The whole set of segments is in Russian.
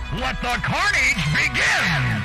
Let the carnage begin!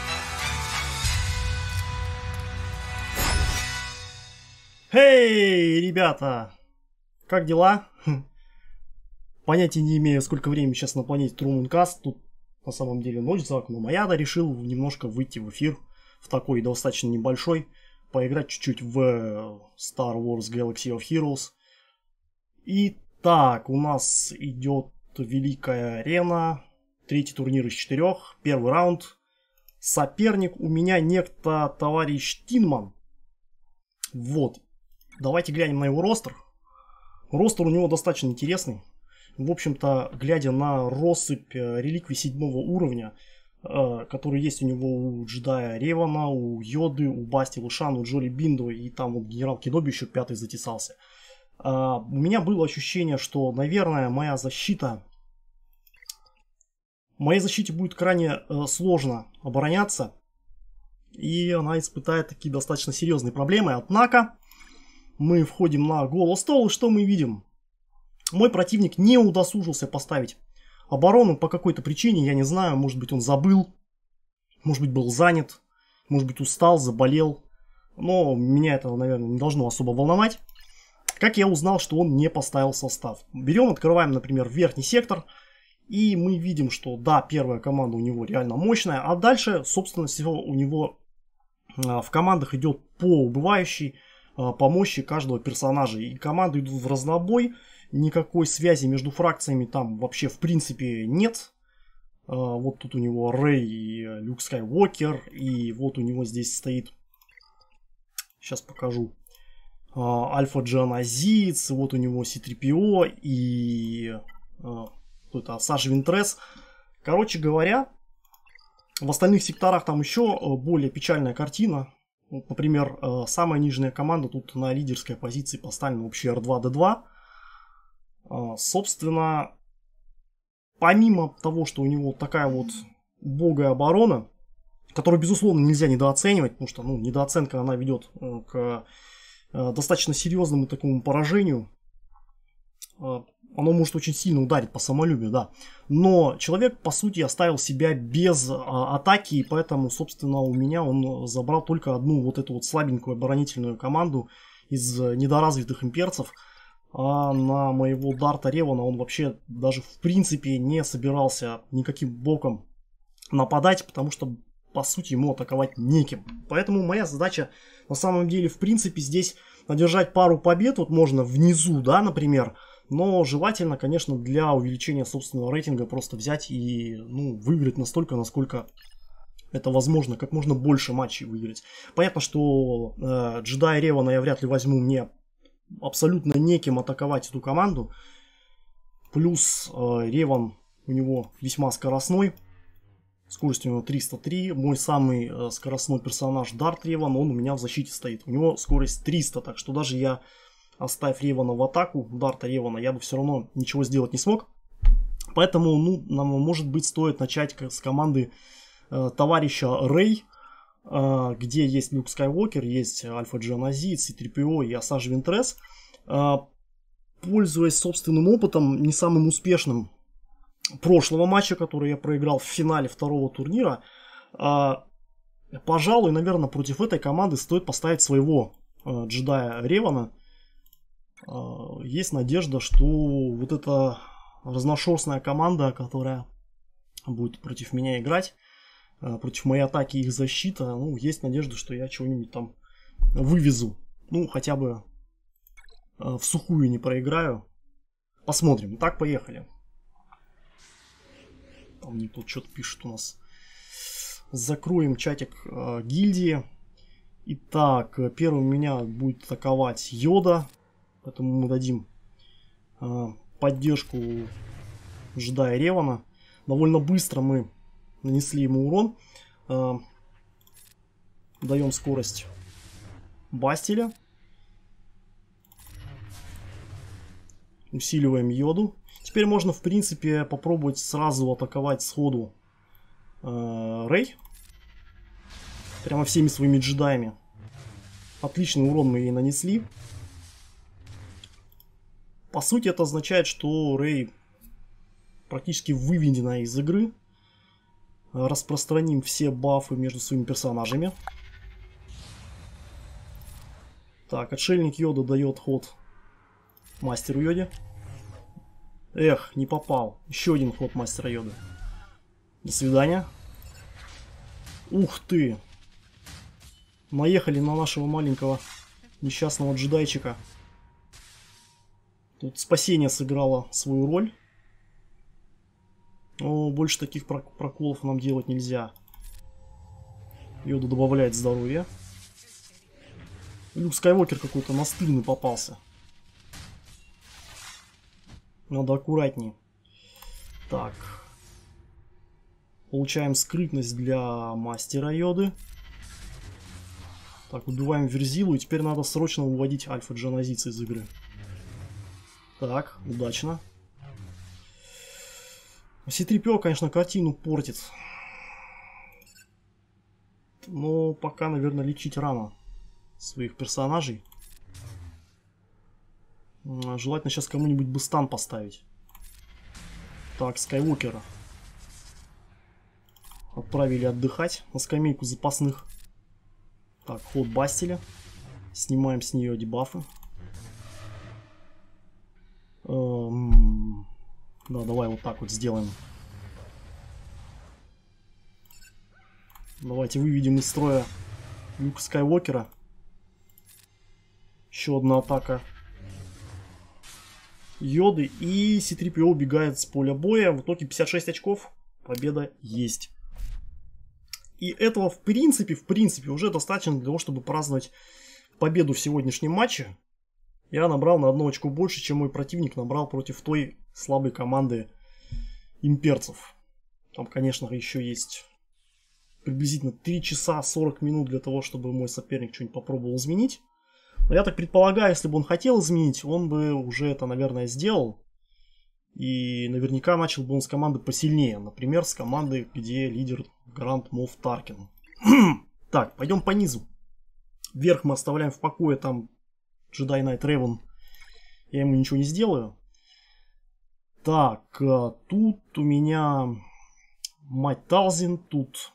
Эй, ребята! Как дела? Понятия не имею, сколько времени сейчас на планете Трумункаст. Тут на самом деле ночь за окном. А я решил немножко выйти в эфир в такой достаточно небольшой. Поиграть чуть-чуть в Star Wars Galaxy of Heroes. Итак, у нас идет Великая Арена. Третий турнир из 4. Первый раунд. Соперник у меня некто товарищ Тинман. Вот. Давайте глянем на его ростер. Ростер у него достаточно интересный. В общем-то, глядя на россыпь реликвий 7 уровня, которые есть у него у Джедая Ревана, у Йоды, у Басти Лушана, у Джоли Биндо, и там вот генерал Кедоби еще 5-й затесался. У меня было ощущение, что, наверное, моей защите будет крайне сложно обороняться. И она испытает такие достаточно серьезные проблемы. Однако, мы входим на голостол, и что мы видим? Мой противник не удосужился поставить оборону по какой-то причине, я не знаю, может быть он забыл, может быть был занят, может быть устал, заболел. Но меня это, наверное, не должно особо волновать. Как я узнал, что он не поставил состав? Берем, открываем, например, верхний сектор, и мы видим, что да, первая команда у него реально мощная, а дальше, собственно, всего у него в командах идет по убывающей, по мощи каждого персонажа. И команды идут в разнобой, никакой связи между фракциями там вообще в принципе нет. Вот тут у него Рэй и Люк Скайуокер, и вот у него здесь стоит, сейчас покажу, Альфа Джаназиц, вот у него C-3PO и это Саш Винтрес. Короче говоря, в остальных секторах там еще более печальная картина. Вот, например, самая нижняя команда тут на лидерской позиции поставлена вообще R2-D2. Собственно, помимо того, что у него такая вот убогая оборона, которую, безусловно, нельзя недооценивать, потому что недооценка она ведет к достаточно серьезному такому поражению. Оно может очень сильно ударить по самолюбию, да. Но человек, по сути, оставил себя без атаки, и поэтому, собственно, у меня он забрал только одну вот эту вот слабенькую оборонительную команду из недоразвитых имперцев. А на моего Дарта Ревана он вообще даже в принципе не собирался никаким боком нападать, потому что, по сути, ему атаковать неким. Поэтому моя задача, на самом деле, в принципе, здесь одержать пару побед. Вот можно внизу, да, например. Но желательно, конечно, для увеличения собственного рейтинга просто взять и выиграть настолько, насколько это возможно, как можно больше матчей выиграть. Понятно, что Джедая Ревана я вряд ли возьму, мне абсолютно неким атаковать эту команду. Плюс Реван у него весьма скоростной. Скорость у него 303. Мой самый скоростной персонаж Дарт Реван, он у меня в защите стоит. У него скорость 300, так что даже я... Оставив Ревана в атаку, Дарта Ревана, я бы все равно ничего сделать не смог. Поэтому, нам, может быть, стоит начать с команды товарища Рэй, где есть Люк Скайуокер, есть Альфа Джаназит, C-3PO и Асаж Винтрес. Пользуясь собственным опытом, не самым успешным прошлого матча, который я проиграл в финале второго турнира, пожалуй, наверное, против этой команды стоит поставить своего Джедая Ревана. Есть надежда, что вот эта разношерстная команда, которая будет против меня играть, против моей атаки и их защита, есть надежда, что я чего-нибудь там вывезу. Хотя бы в сухую не проиграю. Посмотрим. Так, поехали. Там не тут что-то пишет у нас. Закроем чатик гильдии. Итак, первым меня будет атаковать Йода. Поэтому мы дадим поддержку Джедая Ревана. Довольно быстро мы нанесли ему урон. Даем скорость Бастиля. Усиливаем Йоду. Теперь можно, в принципе, попробовать сразу атаковать сходу Рэй. Прямо всеми своими джедаями. Отличный урон мы ей нанесли. По сути, это означает, что Рэй практически выведена из игры. Распространим все бафы между своими персонажами. Так, отшельник Йода дает ход мастеру Йоде. Эх, не попал. Еще один ход мастера Йоды. До свидания. Ух ты. Наехали на нашего маленького несчастного джедайчика. Тут спасение сыграло свою роль. Но больше таких проколов нам делать нельзя. Йода добавляет здоровье. Люк Скайуокер какой-то настырный попался. Надо аккуратнее. Так. Получаем скрытность для мастера Йоды. Так, убиваем Верзилу. И теперь надо срочно уводить Альфа Джаназица из игры. Так, удачно. C-3PO, конечно, картину портит. Но пока, наверное, лечить рано своих персонажей. Желательно сейчас кому-нибудь бы стан поставить. Так, Скайуокера отправили отдыхать на скамейку запасных. Так, ход Бастиля. Снимаем с нее дебафы. Да, давай вот так вот сделаем. Давайте выведем из строя Люка Скайуокера. Еще одна атака Йоды. И C-3PO убегает с поля боя. В итоге 56 очков. Победа есть. И этого в принципе уже достаточно для того, чтобы праздновать победу в сегодняшнем матче. Я набрал на 1 очко больше, чем мой противник набрал против той слабой команды имперцев. Там, конечно, еще есть приблизительно 3 часа 40 минут для того, чтобы мой соперник что-нибудь попробовал изменить. Но я так предполагаю, если бы он хотел изменить, он бы уже это, наверное, сделал. И наверняка начал бы он с команды посильнее. Например, с команды, где лидер Гранд Мофф Таркин. Так, пойдем по низу. Вверх мы оставляем в покое, там Jedi Knight Raven. Я ему ничего не сделаю. Так, тут у меня мать Талзин, тут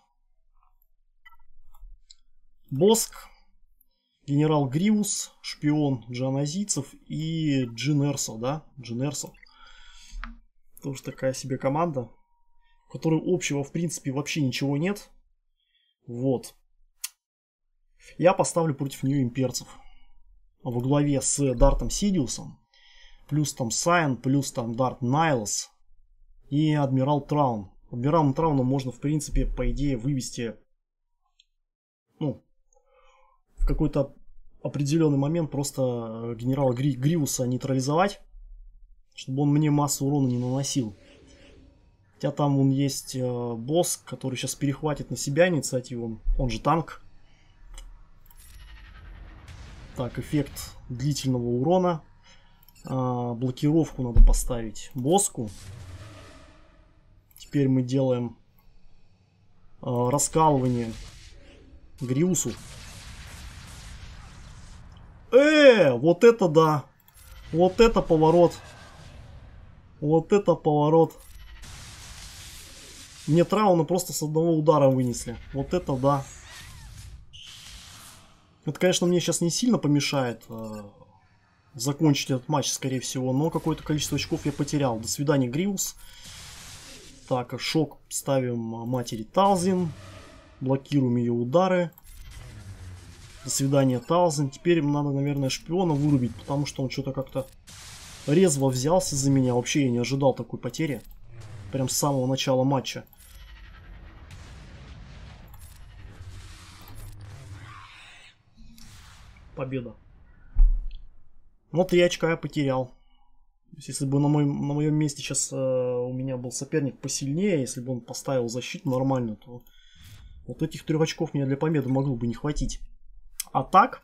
Боск, генерал Гривус, шпион джаназийцев и Джин Эрсо, да? Джин Эрсо. Тоже такая себе команда, у которой общего в принципе вообще ничего нет. Вот. Я поставлю против нее имперцев. Во главе с Дартом Сидиусом. Плюс там Сайн, плюс там Дарт Найлс. И Адмирал Траун. Адмиралом Трауном можно в принципе по идее вывести, ну, в какой-то определенный момент просто генерала Гривуса нейтрализовать, чтобы он мне массу урона не наносил. Хотя там он есть босс, который сейчас перехватит на себя инициативу, он же танк. Так, эффект длительного урона. Блокировку надо поставить Боску. Теперь мы делаем раскалывание Гриусу. Вот это да! Вот это поворот! Вот это поворот! Мне Трауна просто с одного удара вынесли. Вот это да! Это, конечно, мне сейчас не сильно помешает закончить этот матч, скорее всего. Но какое-то количество очков я потерял. До свидания, Гривус. Так, шок ставим матери Талзин. Блокируем ее удары. До свидания, Талзин. Теперь им надо, наверное, шпиона вырубить, потому что он что-то как-то резво взялся за меня. Вообще я не ожидал такой потери. Прям с самого начала матча. Победа. Но 3 очка я потерял. Если бы на моем месте сейчас у меня был соперник посильнее, если бы он поставил защиту нормально, то вот этих 3 очков мне для победы могло бы не хватить. А так,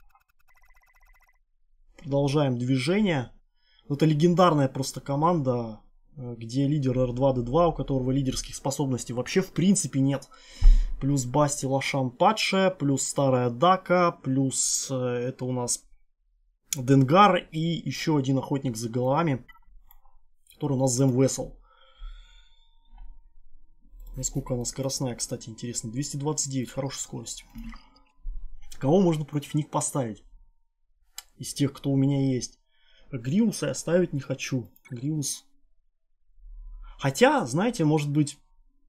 продолжаем движение. Это легендарная просто команда, где лидер R2-D2, у которого лидерских способностей вообще в принципе нет. Плюс Басти Лашан Падше, плюс Старая Дака, плюс это у нас Денгар и еще один охотник за головами, который у нас Зем Вессел. Насколько она скоростная, кстати, интересно. 229, хорошая скорость. Кого можно против них поставить? Из тех, кто у меня есть. Гриуса я ставить не хочу. Гриус. Хотя, знаете, может быть...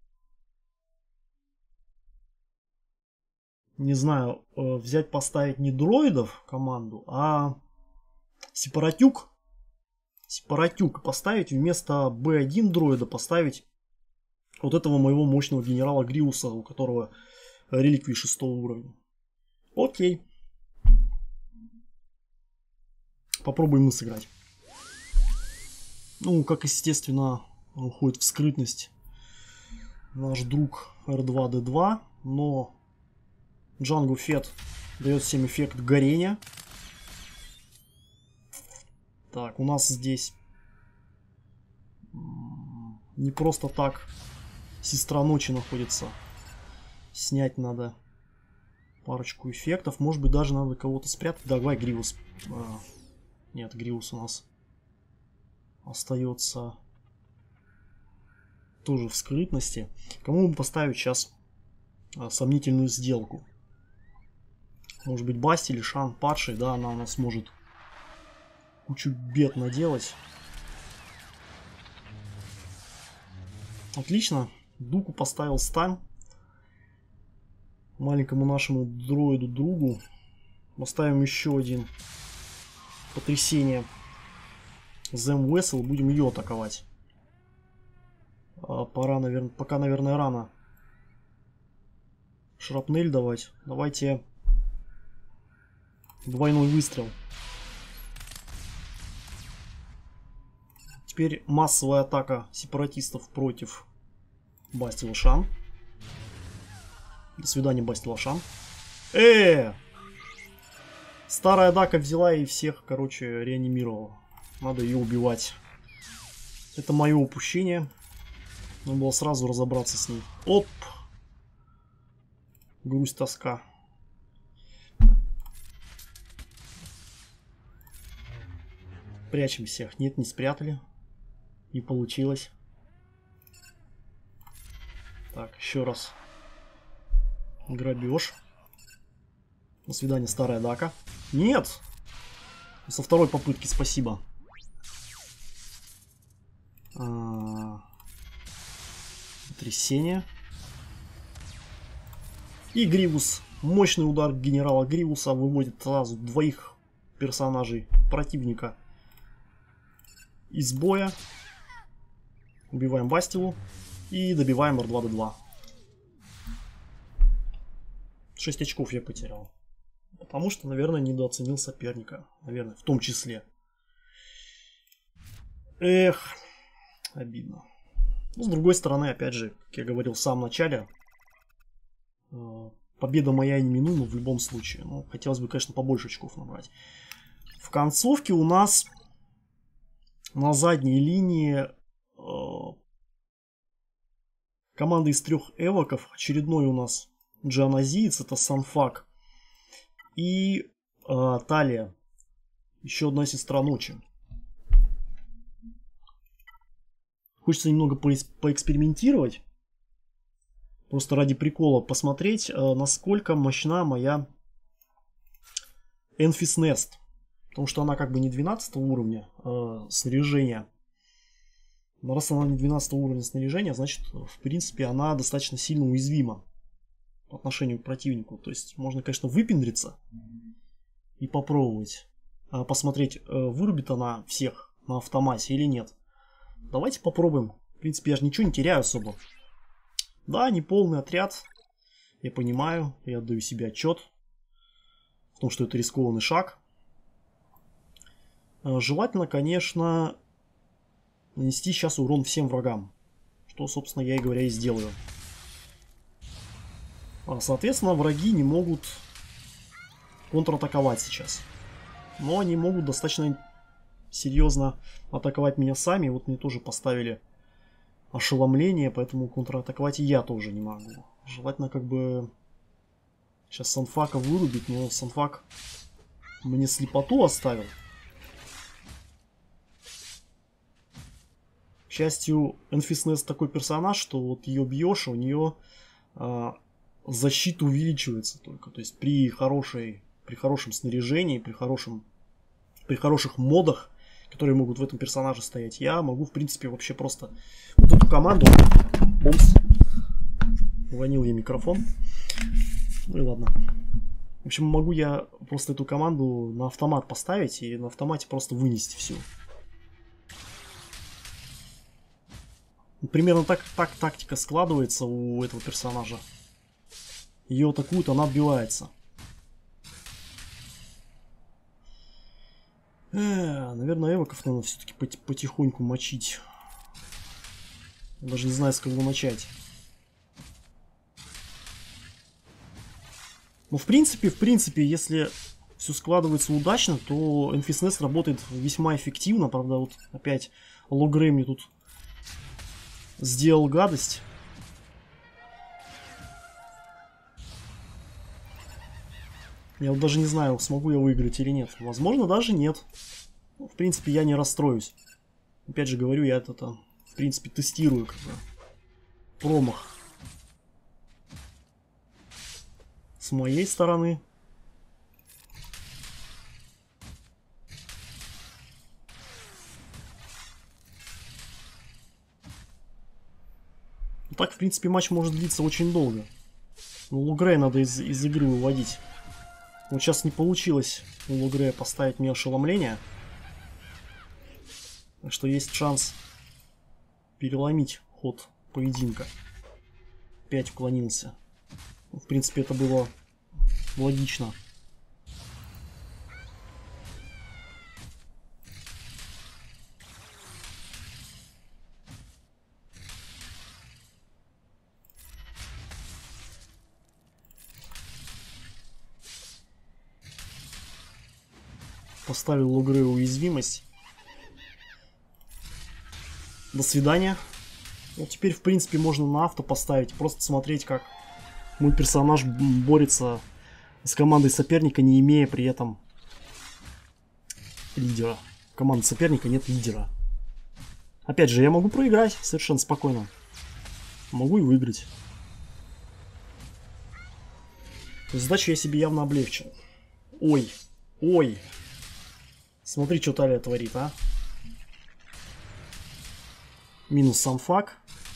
Не знаю, взять, поставить не дроидов команду, а сепаратюк. Сепаратюк поставить вместо B1 дроида поставить вот этого моего мощного генерала Гриуса, у которого реликвии 6 уровня. Окей. Попробуем мы сыграть. Ну, как естественно, уходит в скрытность наш друг R2-D2, но Джангу Фет дает всем эффект горения. Так, у нас здесь не просто так Сестра Ночи находится. Снять надо парочку эффектов. Может быть, даже надо кого-то спрятать. Давай Гриус. Нет, Гриус у нас остается тоже в скрытности. Кому бы поставить сейчас сомнительную сделку? Может быть, Басти или Шан падший, да, она у нас может кучу бед наделать. Отлично. Дуку поставил стан. Маленькому нашему дроиду другу. Поставим еще один потрясение. Зем Весел. Будем ее атаковать. Пора, наверное, пока, наверное, рано. Шрапнель давать. Давайте двойной выстрел. Теперь массовая атака сепаратистов против Басти Лошан. До свидания, Басти Лошан. Старая Дака взяла и всех, короче, реанимировала. Надо ее убивать. Это мое упущение. Надо было сразу разобраться с ней. Оп! Грусть, тоска. Прячем всех. Нет, не спрятали. Не получилось. Так, еще раз. Грабеж. До свидания, старая Дака. Нет! Со второй попытки, спасибо. Потрясение. И Гривус. Мощный удар генерала Гривуса выводит сразу двоих персонажей противника из боя. Убиваем Бастилу. И добиваем R2-D2. 6 очков я потерял. Потому что, наверное, недооценил соперника. Наверное, в том числе. Эх, обидно. Но, с другой стороны, опять же, как я говорил в самом начале, победа моя неминуема в любом случае. Ну, хотелось бы, конечно, побольше очков набрать. В концовке у нас на задней линии команда из 3 эвоков. Очередной у нас джианозиец, это Санфак. И Талия. Еще одна сестра ночи. Хочется немного поэкспериментировать. Просто ради прикола посмотреть, насколько мощна моя Enfys Nest. Потому что она как бы не 12 уровня снаряжения. Но раз она не 12 уровня снаряжения, значит, в принципе, она достаточно сильно уязвима по отношению к противнику. То есть можно, конечно, выпендриться и попробовать посмотреть, вырубит она всех на автомате или нет. Давайте попробуем. В принципе, я же ничего не теряю особо. Да, не полный отряд. Я понимаю, я отдаю себе отчет в том, что это рискованный шаг. Желательно, конечно, нанести сейчас урон всем врагам. Что, собственно, я и говоря и сделаю. Соответственно, враги не могут контратаковать сейчас. Но они могут достаточно серьезно атаковать меня сами. Вот мне тоже поставили ошеломление, поэтому контратаковать и я тоже не могу. Желательно как бы сейчас Санфака вырубить, но Санфак мне слепоту оставил. частью, Enfys Nest такой персонаж, что вот ее бьешь, у нее защита увеличивается только. То есть при хорошем снаряжении, при хороших модах, которые могут в этом персонаже стоять, я могу, в принципе, вообще просто вот эту команду... Бомс. Уронил я микрофон. Ну и ладно. В общем, могу я просто эту команду на автомат поставить и на автомате просто вынести всю. Примерно так тактика складывается у этого персонажа. Ее атакуют, она отбивается. Наверное, эвоков надо все-таки потихоньку мочить. Даже не знаю, с кого начать. Но в принципе, если все складывается удачно, то Enfys Nest работает весьма эффективно. Правда, вот опять Логрей мне тут сделал гадость. Я вот даже не знаю, смогу я выиграть или нет. Возможно, даже нет. Ну, в принципе, я не расстроюсь. Опять же говорю, я это, в принципе, тестирую как бы промах с моей стороны. Так, в принципе, матч может длиться очень долго. Но Логрея надо из игры выводить. Вот сейчас не получилось у Логрея поставить мне ошеломление. Так что есть шанс переломить ход поединка. Опять уклонился. В принципе, это было логично. Поставил Логрею уязвимость. До свидания. Вот теперь, в принципе, можно на авто поставить. Просто смотреть, как мой персонаж борется с командой соперника, не имея при этом лидера. У команды соперника нет лидера. Опять же, я могу проиграть совершенно спокойно. Могу и выиграть. Задачу я себе явно облегчил. Ой, ой. Смотри, что Талия творит, а. Минус сам фак.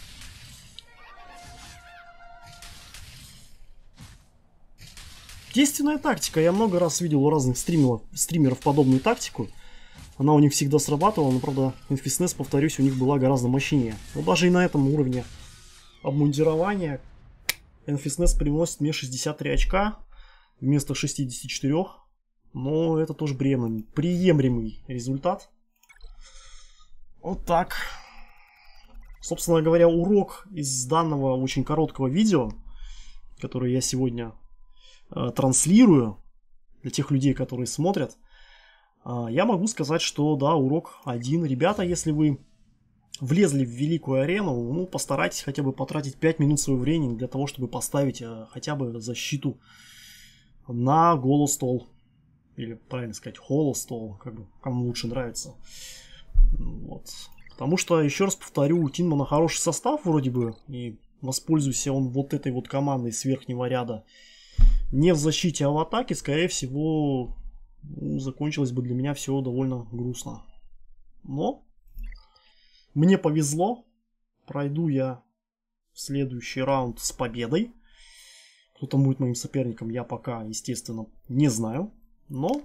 Действенная тактика. Я много раз видел у разных стримеров подобную тактику. Она у них всегда срабатывала, но, правда, Enfys Nest, повторюсь, у них была гораздо мощнее. Но даже и на этом уровне обмундирования Enfys Nest приносит мне 63 очка вместо 64. Но это тоже приемлемый результат. Вот так. Собственно говоря, урок из данного очень короткого видео, которое я сегодня транслирую для тех людей, которые смотрят, я могу сказать, что да, урок один. Ребята, если вы влезли в великую арену, ну, постарайтесь хотя бы потратить 5 минут своего времени для того, чтобы поставить хотя бы защиту на голостол. Или, правильно сказать, холостол, как бы, кому лучше нравится. Вот. Потому что, еще раз повторю, у Тинмана хороший состав вроде бы, и воспользуйся он вот этой вот командой с верхнего ряда не в защите, а в атаке, скорее всего, ну, закончилось бы для меня все довольно грустно. Но мне повезло, пройду я в следующий раунд с победой. Кто там будет моим соперником, я пока, естественно, не знаю. Но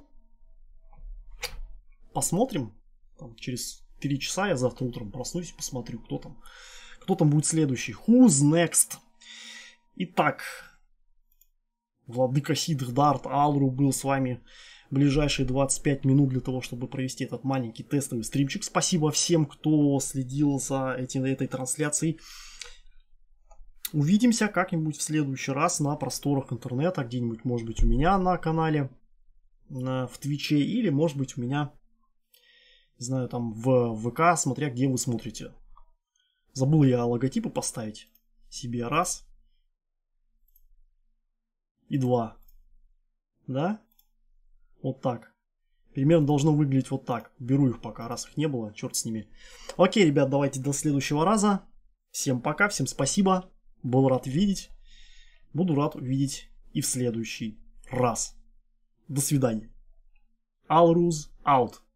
посмотрим. Там, через 3 часа я завтра утром проснусь и посмотрю, кто там будет следующий. Who's next? Итак, Владыка Сиддарт Алру был с вами ближайшие 25 минут для того, чтобы провести этот маленький тестовый стримчик. Спасибо всем, кто следил за этой трансляцией. Увидимся как-нибудь в следующий раз на просторах интернета, где-нибудь, может быть, у меня на канале, в Твиче, или, может быть, у меня, не знаю, там в ВК, смотря где вы смотрите. Забыл я логотипы поставить себе, раз и два, да, вот так. Примерно должно выглядеть вот так. Беру их пока, раз их не было, черт с ними. Окей, ребят, давайте до следующего раза. Всем пока, всем спасибо. Был рад видеть. Буду рад увидеть и в следующий раз. До свидания. Alruz out.